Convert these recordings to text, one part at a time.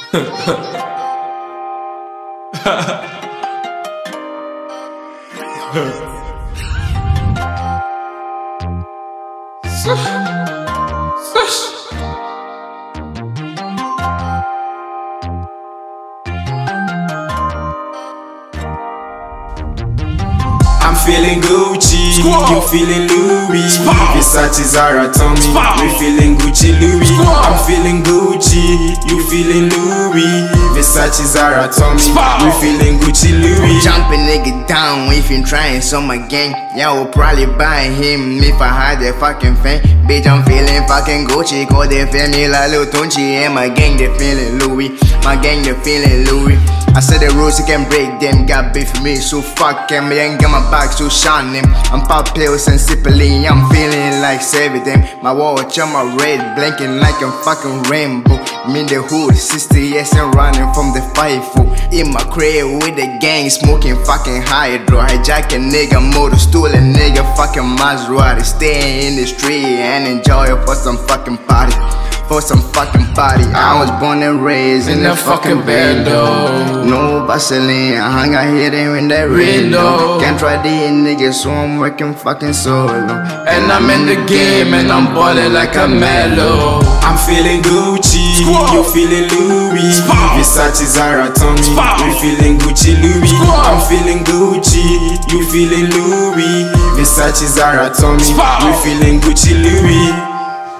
I'm feeling Gucci, you feeling Louis. Versace, Zara, Tommy, we feeling Gucci, Louis. I'm feeling Gucci, you feeling Louis. Versace, Zara, Tommy, we feeling Gucci, Louis. Jump a nigga down if you trying so my gang. Yeah, I would probably buy him if I had a fucking fan. Bitch, I'm feeling fucking Gucci, cause they feel me like Lil Tunchi. And my gang, they feeling Louis. My gang, they feeling Louis. I said the rules, you can break them. Got beef with me, so fuck them. I ain't got my back, so shine them. I'm pop pills and sipping, I'm feeling like saving them. My watch on my red, blinking like I'm fucking rainbow. I'm in the hood, 60 years and running from the FIFO. In my crib with the gang, smoking fucking hydro. Hijack a nigga motor, stool a nigga fucking Maserati. Stay in the street and enjoy it for some fucking party. For some fucking party. I was born and raised in the fucking bando. No Vaseline, I hung out here in that window. Can't try these niggas, so I'm working fucking solo. And I'm in the game and I'm ballin' like a mellow. I'm feeling Gucci, you feeling Louis. Versace, Zara, Tommy, we feeling Gucci, Louis. I'm feeling Gucci, you feeling Louis. Versace, Zara, Tommy, we feeling Gucci, Louis.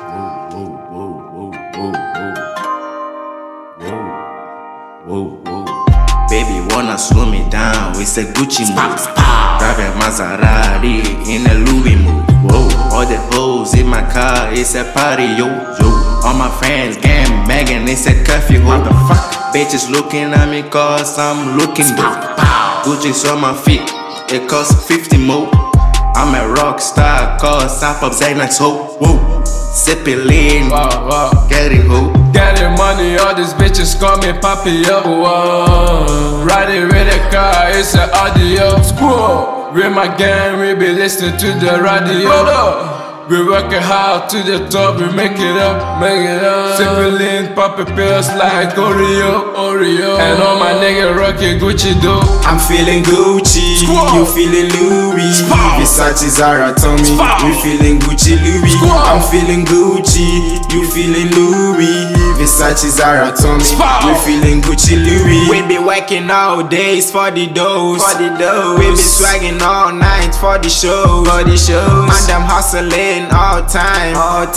Baby wanna slow me down, it's a Gucci move. Driving Maserati in a Louis move. Whoa, all the hoes in my car, it's a party, yo. All my friends gang banging, it's a curfew, ho. Bitches looking at me cause I'm looking dope. Gucci's on my feet, it costs 50 more. I'm a rock star cause I pop Xanax, ho. Whoa, sippin' lean, get it, ho. Getting money, all these bitches call me Papi, yo. Riding with a car, it's an audio. Squirrel. With my gang, we be listening to the radio. We working hard to the top, we make it up, Sippin' lean, poppin' pills like Oreo. And all my niggas rockin' Gucci though. I'm feeling Gucci, you feeling Louis. Versace, Zara, Tommy, we feeling Gucci, Louis. I'm feeling Gucci, you feeling Louis. Versace, Zara, Tommy, we feeling Gucci, Louis. We be working all days for the doughs. We be swagging all night for the shows. Man, them hustling all time,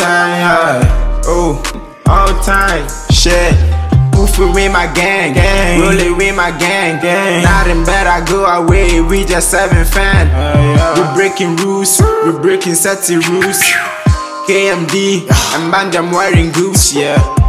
all time, shit. Goofy with my gang, rolling with my gang. Nothing better go away, we just having fun. We breaking rules, we breaking setting rules. KMD, and man, them wearing goose, yeah.